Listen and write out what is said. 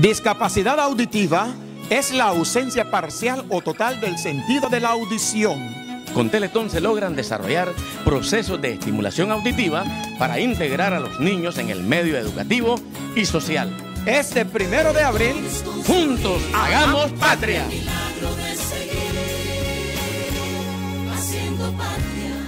Discapacidad auditiva es la ausencia parcial o total del sentido de la audición. Con Teletón se logran desarrollar procesos de estimulación auditiva para integrar a los niños en el medio educativo y social. Este 1 de abril, juntos hagamos patria. Milagro de seguir haciendo patria.